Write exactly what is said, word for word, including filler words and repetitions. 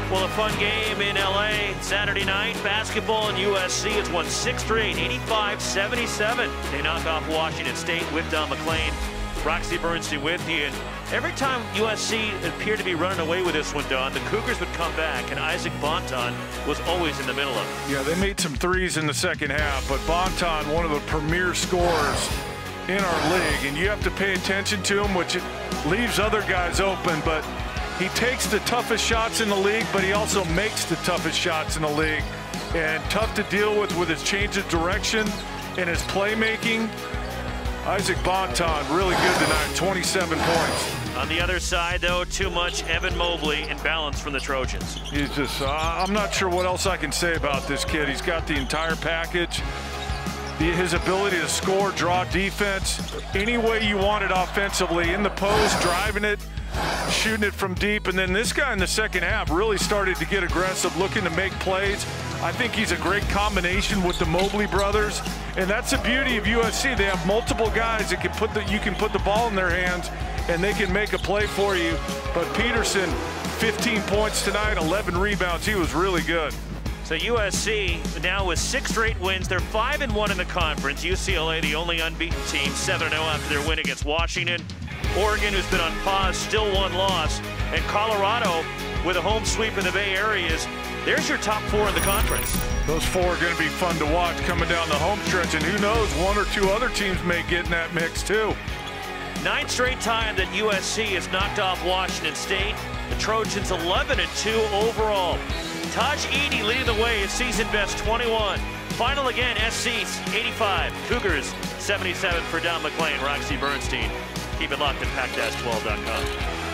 Well, a fun game in L A Saturday night. Basketball and U S C has won six straight, eighty-five seventy-seven. They knock off Washington State with Don MacLean. Roxy, Bernstein with you. And every time U S C appeared to be running away with this one, Don, the Cougars would come back, and Isaac Bonton was always in the middle of it. Yeah, they made some threes in the second half, but Bonton, one of the premier scorers in our league, and you have to pay attention to him, which leaves other guys open, but he takes the toughest shots in the league, but he also makes the toughest shots in the league. And tough to deal with with his change of direction and his playmaking. Isaac Bonton, really good tonight, twenty-seven points. On the other side, though, too much Evan Mobley and balance from the Trojans. He's just, uh, I'm not sure what else I can say about this kid. He's got the entire package. The, his ability to score, draw defense, any way you want it offensively, in the post, driving it, shooting it from deep. And then this guy in the second half really started to get aggressive, looking to make plays. I think he's a great combination with the Mobley brothers. And that's the beauty of U S C. They have multiple guys that can put the, you can put the ball in their hands and they can make a play for you. But Peterson, fifteen points tonight, eleven rebounds. He was really good. So U S C now with six straight wins. They're five and one in the conference. U C L A, the only unbeaten team, seven and oh after their win against Washington. Oregon, who's been on pause, still one loss. And Colorado, with a home sweep in the Bay Areas, there's your top four in the conference. Those four are going to be fun to watch coming down the home stretch, and who knows, one or two other teams may get in that mix too. Ninth straight time that U S C has knocked off Washington State. The Trojans eleven and two overall. Tahj Eaddy leading the way at season best twenty-one. Final again, S C eighty-five, Cougars seventy-seven for Don MacLean, Roxy Bernstein. Keep it locked at pack dash twelve dot com.